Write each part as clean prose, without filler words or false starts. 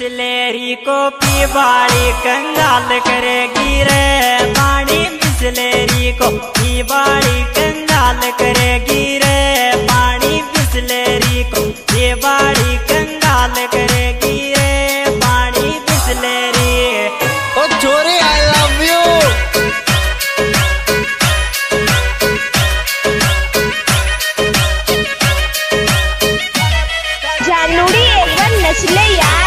Bisleri को पीवाड़ी कंगाल करेगी रे पानी बिस्लेरी को पीवाड़ी कंगाल करेगी रे पानी बिस्लेरी को पीवाड़ी कंगाल करेगी रे पानी बिस्लेरी। ओ छोरी आई लव यू। जानूड़ी एक बार नच ले यार।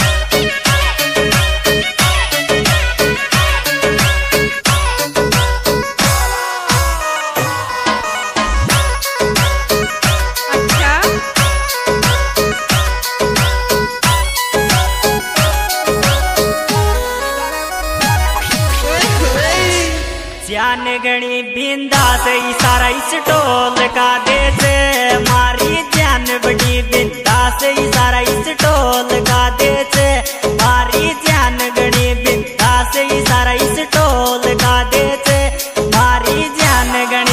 जान गणी बिंदास इशारा इस टोल का देते मारी जान बड़ी बिंदास इशारा इस टोल का देते मारी जान गणी बिंदास इशारा इस टोल का देते मारी जान गणी।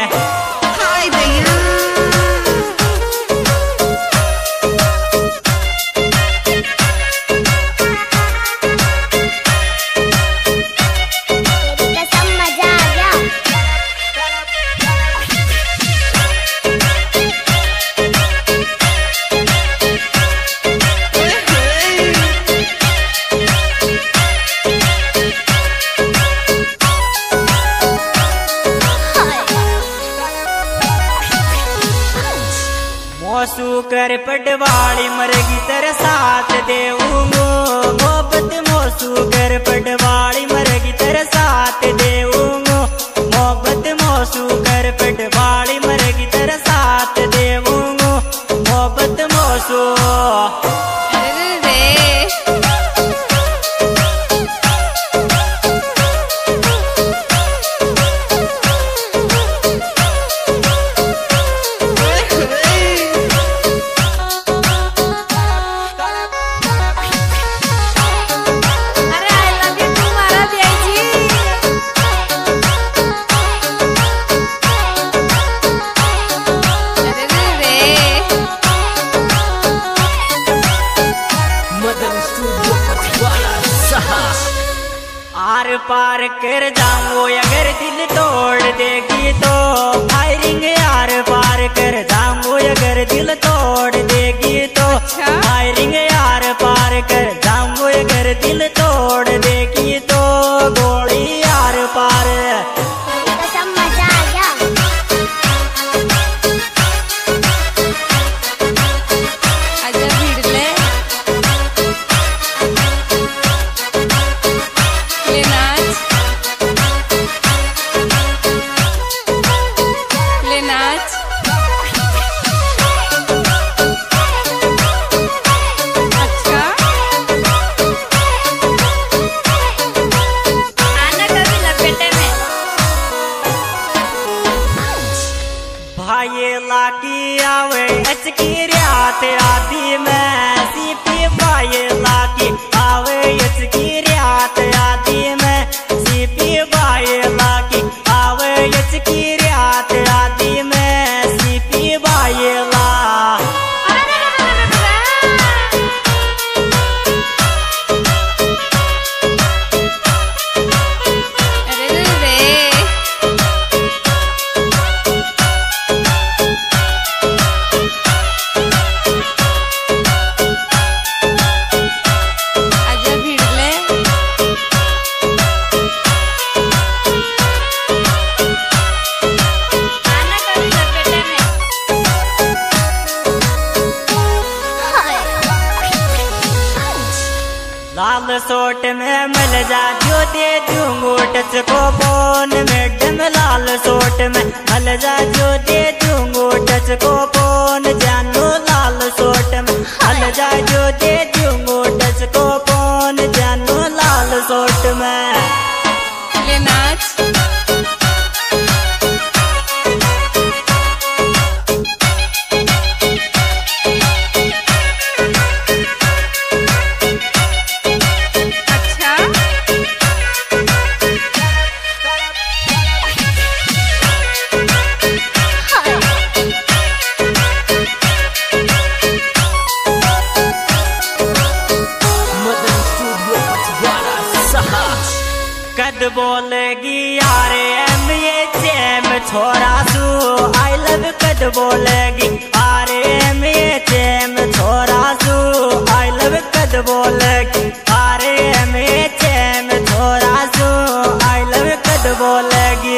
मोसू कर पटवाड़ी मरगी तेरे साथ देऊंगो मोहब्बत मोसू कर पटवाड़ी मरगी तेरे साथ देऊंगो मोहब्बत मोसू कर पटवाड़ी मरगी तेरे साथ देऊंगो मोहब्बत मोसू। आर पार कर जाऊंगो अगर दिल तोड़ देगी तो फायरिंग आर पार कर जाऊंगो अगर दिल तोड़ देगी तो फायरिंग आर पार कर जाऊंगो अगर दिल तोड़ देगी तो गोली आर पार। भाई लाकी आवे अचकी रात आदि में सीपी भाई लाकी आवे अचकी रात आदि में सीपी भाई लाकी आवे अचकी रात आदि में सीपी भाई ला। लाल सोट में मिल जा जो दे दूंगो टच को फोन मैडम लाल सोट में मिल जा जो दे दूंगो टच को फोन जानू लाल सोट में मिल जा जो दे दूंगो टच को फोन जानू लाल सोट में। ले नाच छोरा सू आई लव कद बोलेगी RMH में छोरा सू आई लव कद बोलेगी RMH में छोरा सू आई लव कद बोलेगी।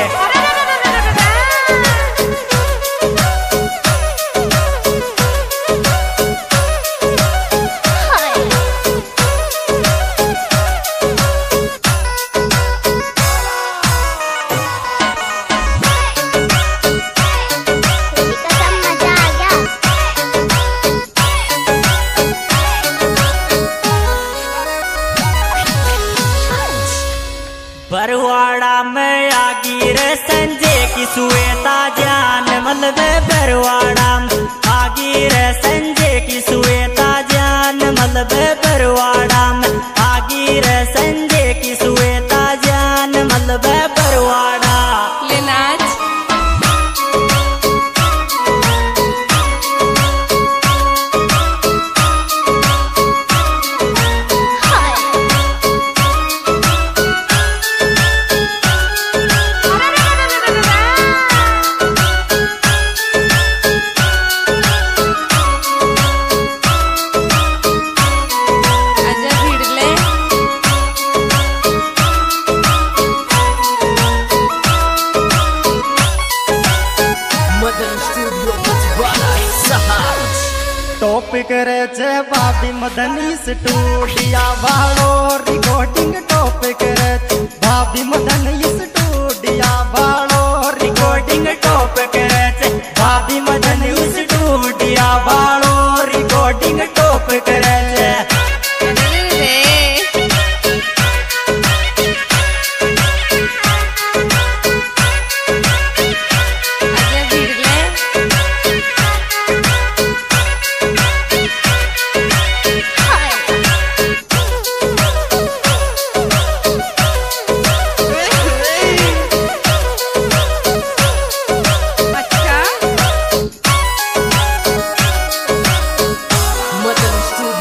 बरवाड़ा में आगी रे संजय की सुएता जान मलबे बरवाड़ा में आगी रे संजय की सुएता जान मलबे बरवाड़ा में आगी रे संजय की सुएता जान मलबे बरवाड़ा। ले नाच टॉपिक रे जे भाभी मदनी स्टूडिया वालो रिकॉर्डिंग टॉपिक रे भाभी मदनी स्टूडिया वालो रिकॉर्डिंग टॉपिक रे भाभी मदनी स्टूडिया वालो रिकॉर्डिंग टॉपिक रे।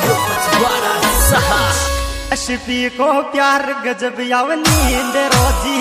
एसपी को प्यार गजब याव नींद रोजी